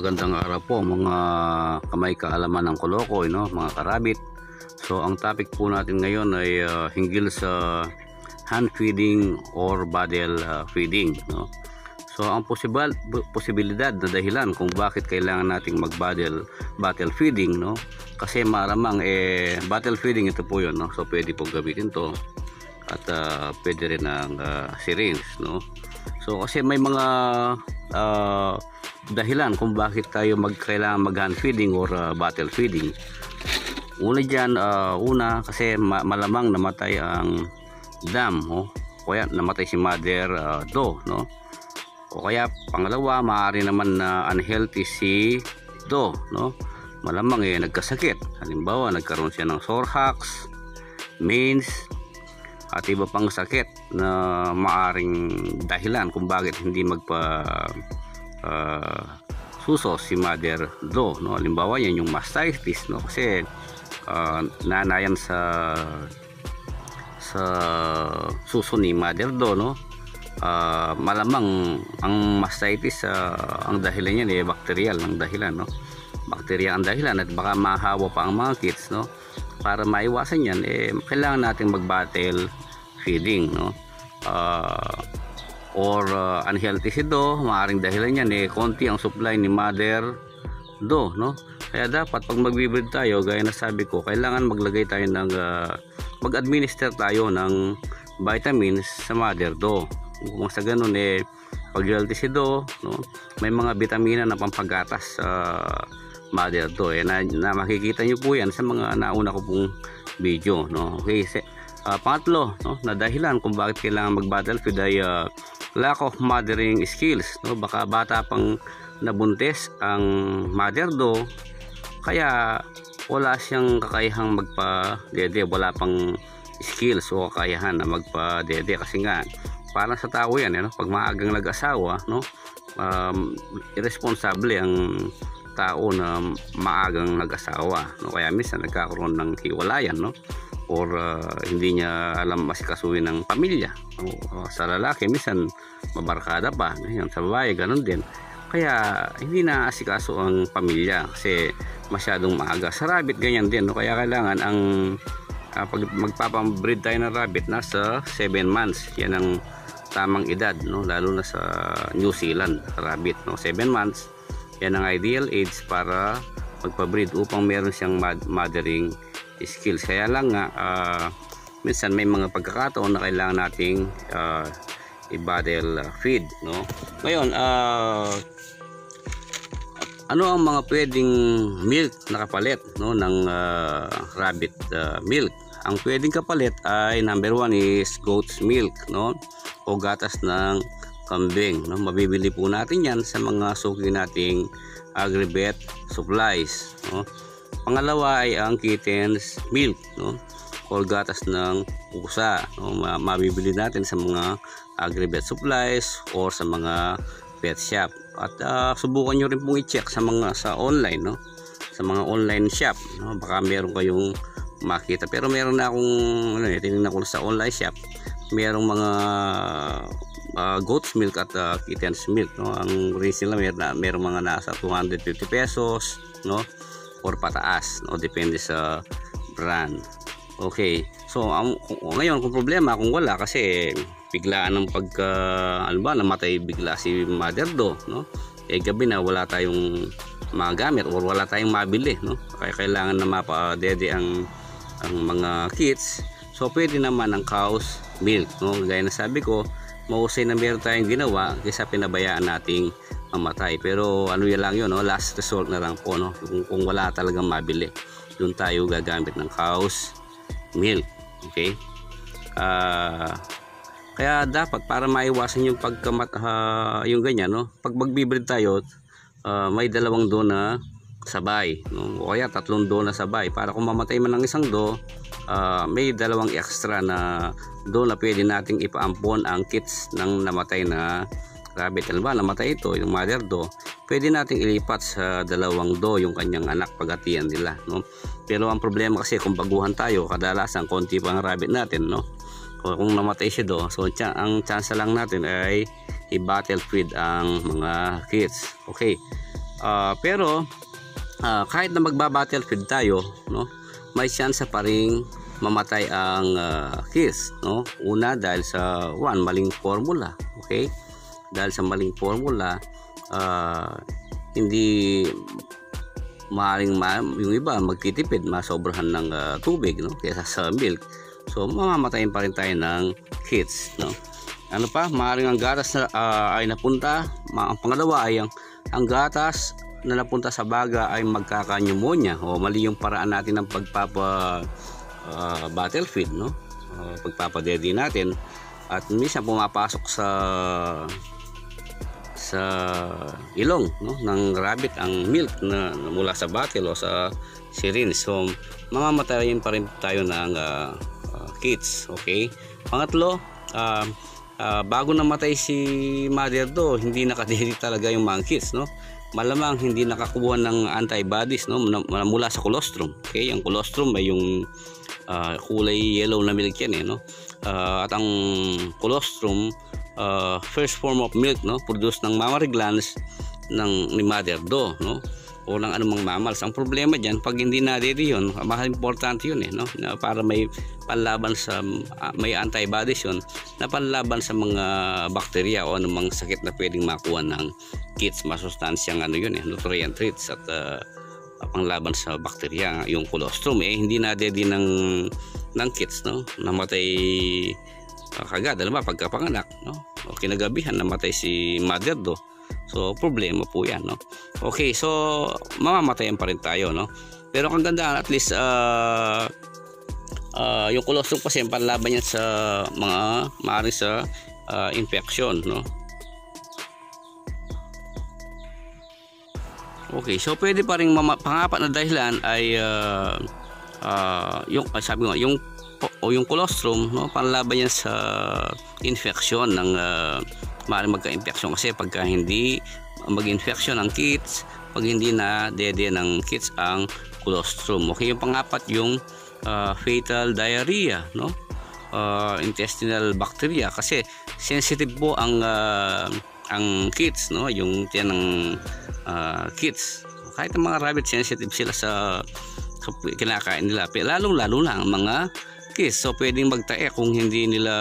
magandang araw po mga kamay kaalaman ng Kolokoy, no, mga karabit. So ang topic po natin ngayon ay hinggil sa hand feeding or bottle feeding, no. So ang posibilidad na dahilan kung bakit kailangan nating bottle feeding, no, kasi maramang bottle feeding ito po yun, no. So pwede po gamitin to at pwede rin ang syringe, no. So kasi may mga dahilan kung bakit tayo kailangan mag-hand feeding or bottle feeding. Una dyan, kasi malamang namatay ang dam, o kaya namatay si mother doe, no? O kaya pangalawa, maaari naman na unhealthy si doe, no? Malamang nagkasakit. Halimbawa, nagkaroon siya ng sore hocks, mange, at iba pang sakit na maaring dahilan kung bakit hindi suso si mother doe, no. Halimbawa yan yung mastitis, no, kasi nanayan sa suso ni mother doe, no. Malamang ang mastitis ang dahilan niyan bacterial ang dahilan, no. Bacteria ang dahilan at baka mahawa pa ang mga kids, no. Para maiwasan yan, kailangan natin mag-bottle feeding, no. Or unhealthy si doe, maaaring dahilan yan konti ang supply ni mother doe, no. Kaya dapat pag magbibreed tayo, gaya na sabi ko, kailangan maglagay tayo ng mag-administer tayo ng vitamins sa mother doe. Kung sa ganun pag healthy si doe, no, may mga vitamina na pampagatas sa mother doe na makikita nyo po yan sa mga nauna ko pong video, no. Okay, pangatlo, no, na dahilan kung bakit kailangan mag-bottle feed ay lack of mothering skills, no. Baka bata pang nabuntis ang mother doe, kaya wala siyang kakayahang magpa-dede, wala pang skills o kakayahan na magpa-dede, kasi nga parang sa tao yan, no? Pag maagang nag-asawa, no, irresponsible ang tao na maagang nag-asawa, no? Kaya minsan nagkakaroon ng hiwalayan, no, or hindi niya alam masikasuhin ng pamilya, no? Sa lalaki minsan mabarkada pa, ngayon sa babae ganun din, kaya hindi na asikaso ang pamilya kasi masyadong maaga. Sa rabbit ganyan din, no? Kaya kailangan ang pag magpapabreed tayo ng rabbit, nasa 7 months yan ang tamang edad, no, lalo na sa New Zealand rabbit, no. 7 months yan ang ideal age para magpa-breed upang meron siyang mothering skills. Kaya lang nga minsan may mga pagkakataon na kailangan nating i-bottle feed, no. Ngayon, ano ang mga pwedeng milk na kapalit, no, ng rabbit milk? Ang pwedeng kapalit ay number 1 is goat's milk, no, o gatas ng kambing, no. Mabibili po natin yan sa mga suki nating agri-vet supplies, no. Pangalawa ay ang kitten's milk, no, o gatas ng pusa, no. Mabibili natin sa mga agri-vet supplies or sa mga pet shop. At subukan nyo rin pong i-check sa online, no, sa mga online shop, no. Baka meron kayong makita, pero meron na akong tinignan ko sa online shop, merong mga goat's milk at kitten's milk, no. Ang resale na merong mga nasa 250 pesos, no, or pataas, no, depende sa brand. Okay, so ngayon kung problema kung wala, kasi biglaan ng namatay bigla si mother doe, no, gabi na wala tayong magamit or wala tayong mabili, no, kaya kailangan na mapa-dede ang mga kids. So pwede naman ang cow's milk, no. Gaya na sabi ko, mahusay na meron tayong ginawa kaysa pinabayaan nating mamatay. Pero ano yan lang yun, no, last resort na lang po, no. Kung wala talagang mabili, doon tayo gagamit ng cow's milk. Okay, kaya dapat para maiwasan yung yung ganyan, no, pag magbibreed tayo, may 2 doe na sabay, no, o kaya 3 doe na sabay, para kung mamatay man ng isang doe, may 2 extra na doe na pwede nating ipaampon ang kids ng namatay na rabbit. Halimbawa namatay ito, yung mother doe, pwede nating ilipat sa 2 doe yung kanyang anak pagatian nila, no. Pero ang problema kasi kung baguhan tayo, kadalasan konti pa ang rabbit natin, no. Kung namatay siya doe, so ang chance lang natin ay i-bottle feed ang mga kids. Okay, Pero kahit na magba-battlefield tayo, no, may chance pa ring mamatay ang kids, no. Una dahil sa maling formula, okay? Dahil sa maling formula, hindi maaaring yung iba magtitipid, masobrahan ng tubig, no, kaysa sa milk. So mamamatayin pa rin tayo ng kids, no. Ano pa, maaaring ang gatas na ay napunta, ang pangalawa ay ang gatas na napunta sa baga ay magkaka-pneumonia, o mali yung paraan natin ng battlefield, no, pagpapadedi natin, at minsan pumapasok sa ilong, no, ng rabbit ang milk na mula sa bottle o sa syringe. So mamamatayin pa rin tayo ng kids, okay? Pangatlo, bago namatay si mother do, hindi nakadiri talaga yung mga kids, no. Malamang hindi nakakuha ng antibodies, no, mula sa colostrum. Okay, ang colostrum ay yung kulay yellow na milk yan, no. At ang colostrum, first form of milk, no, produced ng mammary glands ni mother do, no, o ng anumang mammals. Ang problema diyan, pag hindi nadiri yun, mahal importante yun, no, na para may panlaban sa may antibodies yun na panlaban sa mga bakterya o anumang sakit na pwedeng makuha ng kids. Masustansyang nutrient rich at panglaban sa bakterya. Yung colostrum hindi nadiri ng kids, no, namatay kagad, alam ba, pagkapanganak, no, o kinagabihan namatay si mother do. So problema po yan, no. Okay, so mamamatayan pa rin tayo, no. Pero ang ganda, at least yung colostrum kasi panlaban yan sa mga maaaring sa infection, no. Okay, so pwede pa rin pangapat na dahilan ay sabi ko, yung colostrum, no, panlaban yan sa infection ng maaaring magka-infection, kasi pagka hindi mag-infection ang kids, pag hindi na dede ng kids ang colostrum. Okay, yung pangapat yung fetal diarrhea, no, intestinal bacteria, kasi sensitive po ang kids, no, yung tiyan ng kids. Kahit ang mga rabbit, sensitive sila sa kinakain nila, lalong-lalo na ang mga kids. So pwedeng magtae kung hindi nila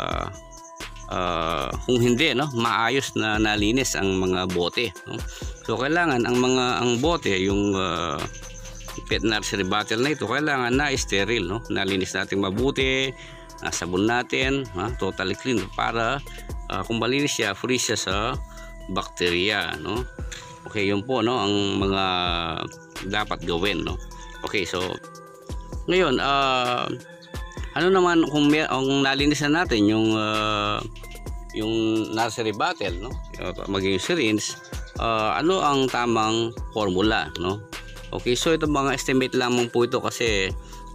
no, maayos na nalinis ang mga bote, no? So kailangan ang bote, yung pet nursery bottle na ito, kailangan na sterile, no, nalinis natin mabuti, sabon natin, totally clean, para kung malinis siya, free siya sa bakterya, no. Okay, yun po, no, ang mga dapat gawin, no. Okay, so ngayon ano naman kung nalinis na natin yung nursery bottle, no, maging syringe, ano ang tamang formula, no. Okay, so ito mga estimate lamang po ito, kasi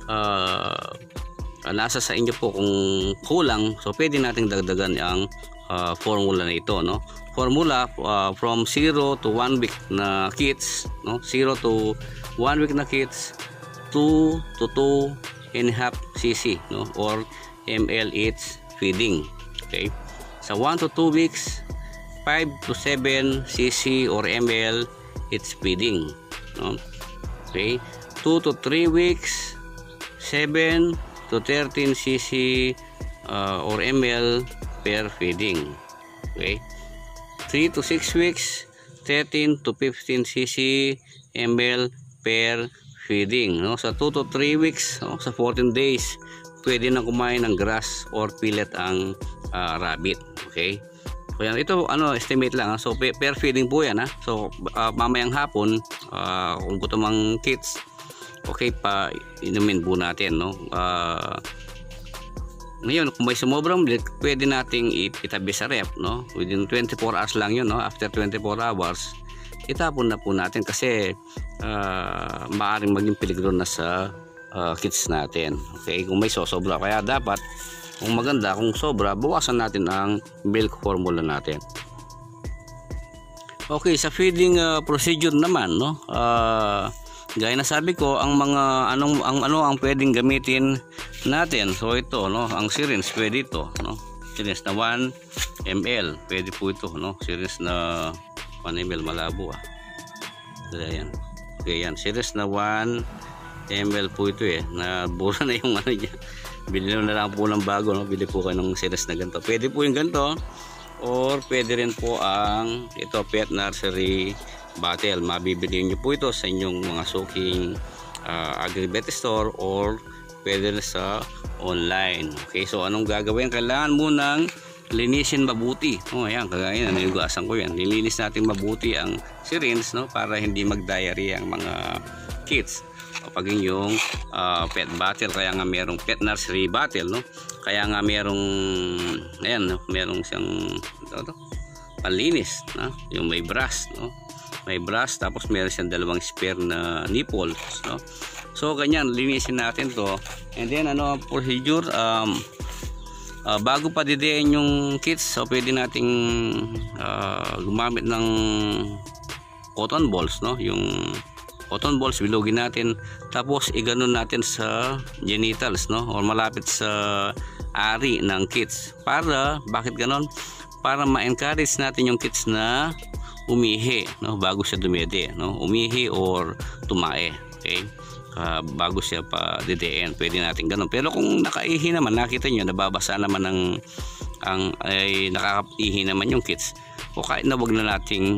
nasa sa inyo po kung kulang, so pwede nating dagdagan ang formula na ito, no. Formula from 0 to 1 week na kids, no, 0 to 1 week na kids, 2 to 2.5 cc, no, or ml each feeding. Okay, sa 1 to 2 weeks, 5 to 7 cc or ml each feeding, no. Okay, 2 to 3 weeks, 7 to 13 cc or ml per feeding. Okay, 3 to 6 weeks, 13 to 15 cc ml per feeding, no. Sa 2 to 3 weeks, no, sa 14 days, pwede na kumain ng grass or pellet ang rabbit. Okay, so yan, ito estimate lang, so per feeding po yan, so mamayang hapon, kung gutom ang kids, okay, pa inumin po natin, no. Ngayon, kung may sumobrang milk, pwede nating itabi sa ref, no, within 24 hours lang yun, no. After 24 hours, itapon na po natin, kasi maaaring maging peligro na sa kids natin. Okay, kung may sosobra, kaya dapat, kung maganda, kung sobra, bawasan natin ang milk formula natin. Okay, sa feeding procedure naman, no, gaya na sabi ko, ang mga ang pwedeng gamitin natin. So ito, no, ang syringe, pwede ito, no, syringe na 1 ml, pwede po ito, no, syringe na 1 ml, malabo Ayan. Okay, yan. Series na 1 ml po ito eh. Nabura na yung ano niya. Bili na lang po ng bago, no? Bili po kayo ng series na ganito. Pwede po yung ganito, or pwede rin po ang ito, pet nursery bottle. Mabibili nyo po ito sa inyong mga suking agri-vet store, or pwede rin sa online. Okay, so anong gagawin? Kailangan munang linisin mabuti. Ayan, kagaya na nilugasan ko yan. Lilinis natin mabuti ang syringe, no, para hindi mag-diarrhea ang mga kids. Kapag yung pet bottle, kaya nga merong pet nursery bottle, no, kaya nga merong ayan, no, merong siyang panlinis, no, yung may brush, no, may brush, tapos meron siyang dalawang spare na nipples, no. So ganyan, linisin natin to, and then ano ang procedure? Bago pa didiin yung kits, so pwede nating gumamit ng cotton balls, no, yung cotton balls, bilugin natin, tapos iganon natin sa genitals, no, or malapit sa ari ng kits. Para, bakit ganon? Para ma-encourage natin yung kits na umihi, no, bago siya dumede, no, umihi or tumae. Okay, bago siya pa didiin, pwede natin ganun. Pero kung nakaihi naman, nakita nyo nababasa naman ay nakakaihi naman yung kits, o kahit na wag na nating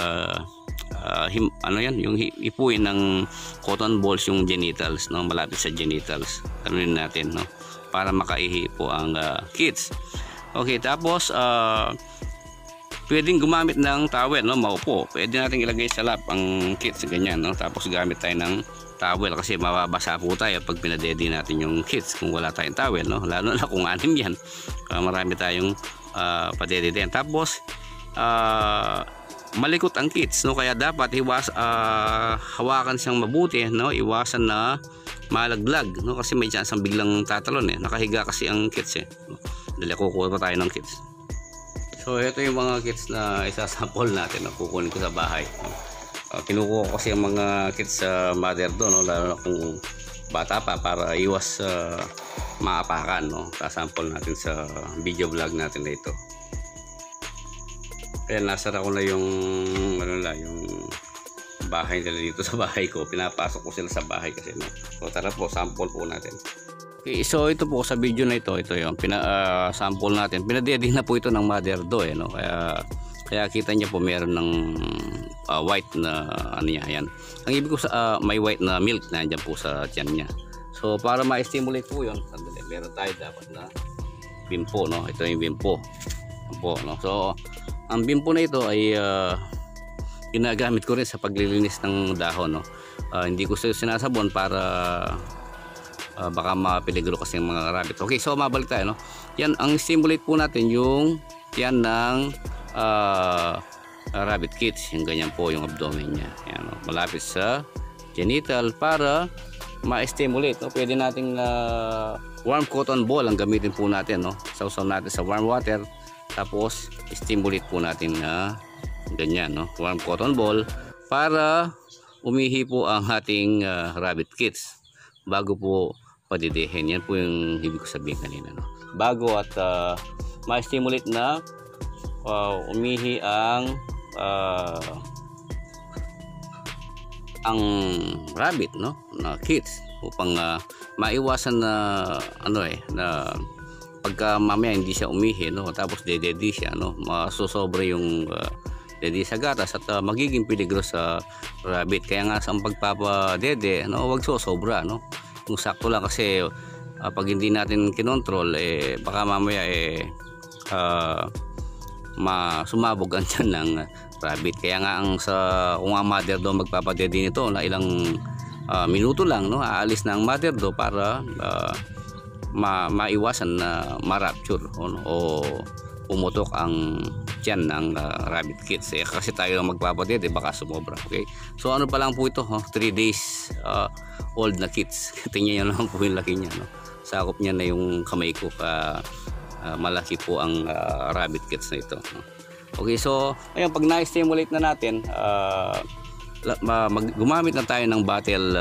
ano yan, yung ipuin ng cotton balls yung genitals, no, malapit sa genitals, ganunin natin, no, para makaihi po ang kits. Okay, tapos pwedeng gumamit ng towel, no, maupo. Pwede natin ilagay sa lap ang kits, ganyan, no, tapos gamit tayo ng towel, kasi mababasa po tayo pag pinadedi natin yung kits kung wala tayong towel, no, lalo na kung anim yan. Marami tayong padededen. Tapos malikot ang kits, no, kaya dapat hawakan siyang mabuti, no, iwasan na malaglag, no, kasi may chance ang biglang tatalon eh. Nakahiga kasi ang kits eh. Dali, kukuha pa tayo ng kits. So ito yung mga kits na isasample natin, no, kukunin ko sa bahay, no. Kinukuha ko kasi ang mga kits sa mother doon, no, lalo na kung bata pa, para iwas maapakan, no. Sasample natin sa video vlog natin na ito. Kaya nasara ko na yung ano na, yung bahay nila dito sa bahay ko. Pinapasok ko sila sa bahay kasi, no. So tara po, sample po natin. Okay, so ito po sa video na ito yung sample natin. Pinadeding na po ito ng mother do, eh, no. Kaya kita niya po meron ng white na ano niya, ayan. Ang ibig ko sa may white na milk na andyan po sa tiyan niya. So para ma-stimulate po yun, sandali, meron tayo dapat na bimpo, no. Ito yung bimpo, no. So ang bimpo na ito ay ginagamit ko rin sa paglilinis ng dahon, no. Hindi ko sinasabon para baka mapeligro kasi yung mga rabbit. Okay, so mabalik tayo, no. Yan, ang stimulate po natin yung yan ng rabbit kits, yung ganyan po yung abdomen niya. Yan, no, malapit sa genital para ma-stimulate, no. Pwede nating warm cotton ball ang gamitin po natin, no. Sausaw natin sa warm water, tapos stimulate po natin na ganyan, no, warm cotton ball, para umihi po ang ating rabbit kits bago po padidihin. Yan po yung ibig ko sabihin kanina, no. Bago at ma-stimulate na umihi ang rabbit, no, na kits, upang maiwasan na ano na pagka mamaya hindi siya umihi, no, tapos dededi siya, no, masusobra yung dedi sa gatas at magiging peligro sa rabbit. Kaya nga sa pagpapadede, no, wag sobra, no, kung sakto lang, kasi pag hindi natin kinontrol, baka mamaya sumabog ang tiyan ng rabbit. Kaya nga kung ang mother do magpapadede nito na ilang minuto lang, no, aalis na ang mother do para maiwasan na ma-rapture o pumutok ang tiyan ng rabbit kits. Kasi tayo lang magpapadede, baka sumobra. Okay, so ano pa lang po ito, 3 days old na kits. Tingnan nyo lang po yung laki niya, no. Sakop niya na yung kamay ko, malaki po ang rabbit kits na ito, no? Okay, so ayun, pag na-stimulate na natin, gumamit na tayo ng bottle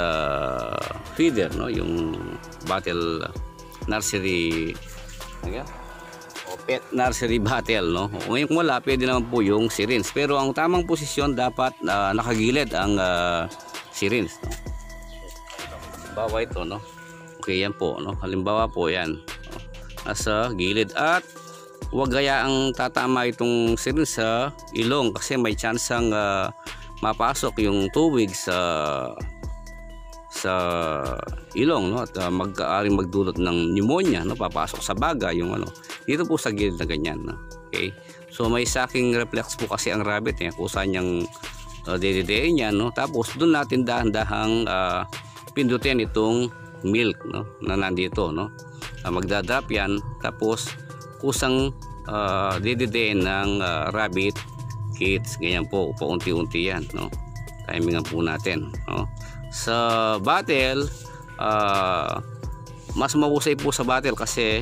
feeder, no, yung bottle nursery pet nursery bottle, no? Ngayon kung wala, pwede naman po yung syringe, pero ang tamang posisyon dapat nakagilid ang syringe, no? Halimbawa ito, no? Okay, yan po, no? Halimbawa po yan, no? Nasa gilid, at huwag gayaang tatama itong syringe sa ilong kasi may chance ang mapasok yung tubig sa ilong, no? At mag-aaring magdulot ng pneumonia, no? Papasok sa baga yung ano. Dito po sa gilid na ganyan, no? Okay, so may sucking reflex po kasi ang rabbit, kusa niyang dididiin niya, no? Tapos doon natin dahan-dahang pindutin itong milk, no? Na nandito, no? Magdadrop yan, tapos kusang dididiin ng rabbit kids, ganyan po, paunti-unti yan, no? Timingan po natin, no? Sa bottle, mas mahusay po sa bottle kasi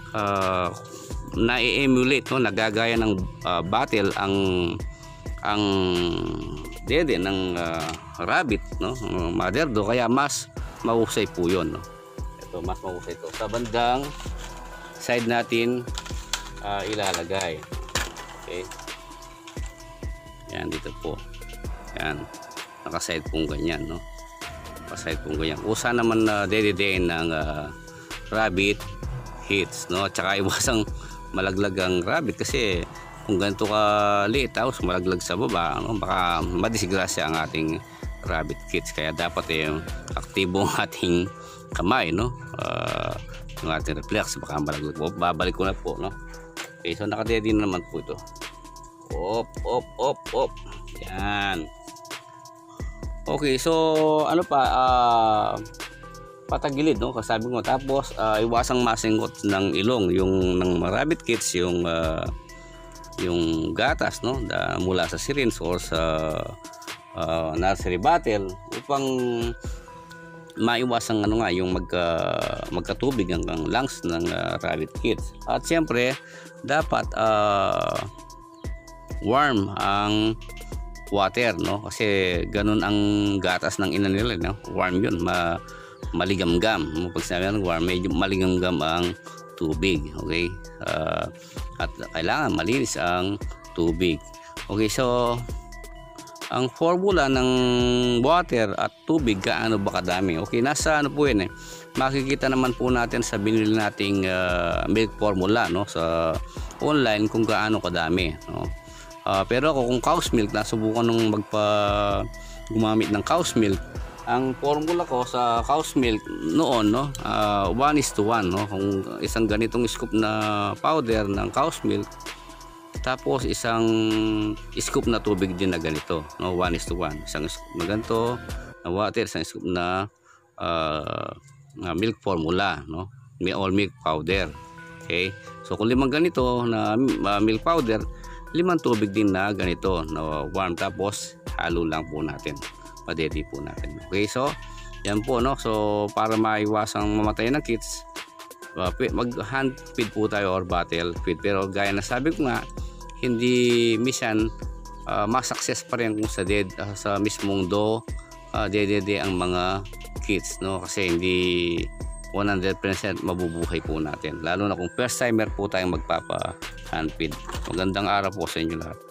na-emulate, no? Nagagaya ng bottle ang dede ng rabbit, no? Mother do, kaya mas mahusay po yun, no? Ito, mas mahusay ito. Sa bandang side natin ilalagay. Okay, yan dito po, yan nakaside pong ganyan, no? Paside pong ganyan. Usa naman na dedidein ng rabbit hits, no? At saka iwasang malaglag ang rabbit kasi kung ganito ka liit tapos malaglag sa baba, no? Baka madisgrasya ang ating rabbit kits. Kaya dapat aktibo ang ating kamay, no? Yung ating reflex, baka malaglag. Babalik ko na po, no? Okay, so nakadedi na naman po ito. Op, op, op, op. Yan. Okay, so ano pa, patagilid, no? Kasabi ko, tapos iwasang masingot ng ilong yung ng rabbit kits, yung gatas, no? Mula sa syringe or sa nursery bottle upang maiwasang ano nga yung magkatubig ang lungs ng rabbit kits. At siyempre dapat warm ang water, no? Kasi ganun ang gatas ng ina nila, no? Warm yun, maligamgam. Pag sinabi ng warm, medyo maligamgam ang tubig. Okay, at kailangan malinis ang tubig. Okay, so ang formula ng water at tubig, gaano ba kadami? Okay, nasa ano po yun, makikita naman po natin sa binili nating milk formula, no? Sa online kung gaano kadami, no? Pero ako kung cow's milk, nasubukan nung gumamit ng cow's milk. Ang formula ko sa cow's milk noon, no, 1:1, no? Kung isang ganitong scoop na powder ng cow's milk, tapos isang scoop na tubig din na ganito, no, 1:1. Isang scoop na ganito na water, isang scoop na milk formula, no, all milk powder. Okay, so kung 5 ganito na milk powder, 5 tubig din na ganito na warm, tapos halo lang po natin, padedi po natin. Okay, so yan po, no? So para maiwasang mamatay ng kits, mag hand feed po tayo or bottle feed, pero gaya na sabi ko nga, hindi minsan ma-success pa rin kung sa mismong dede ang mga kits, no? Kasi hindi 100% mabubuhay po natin, lalo na kung first timer po tayong magpapa hand feed. Magandang araw po sa inyo lahat.